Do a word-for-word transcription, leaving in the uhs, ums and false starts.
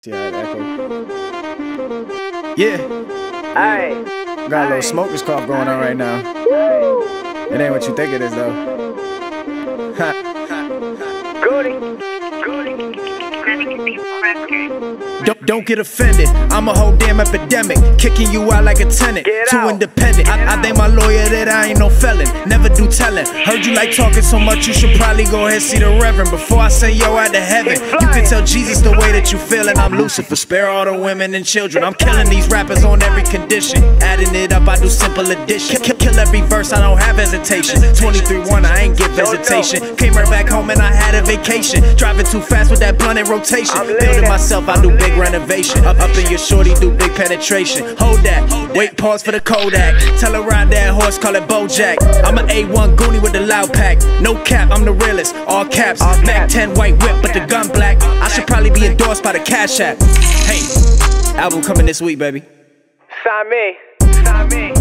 See how it echo. Yeah. Aye. Got a little smoker's cough going on right now. It ain't what you think it is though. Goody. Don't, don't get offended, I'm a whole damn epidemic, kicking you out like a tenant, Get too out. independent. I, I thank my lawyer that I ain't no felon, never do telling. Heard you like talking so much, you should probably go ahead and see the Reverend before I send yo out to heaven. You can tell Jesus the way that you feeling. I'm Lucifer, spare all the women and children. I'm killing these rappers on every condition, adding it up, I do simple addition. Kill, kill every verse, I don't have hesitation. twenty-three one, I ain't get visitation. Came right back home and I had a vacation. Driving too fast with that blunt in rotation. Building myself, I do big renovation. Up, up in your shorty, do big penetration. Hold that, wait, pause for the Kodak. Tell her ride that horse, call it Bojack. I'm an A one Goonie with the loud pack. No cap, I'm the realest, all caps. Mac ten white whip, but the gun black. I should probably be endorsed by the Cash App. Hey, album coming this week, baby. Sign me. Sign me.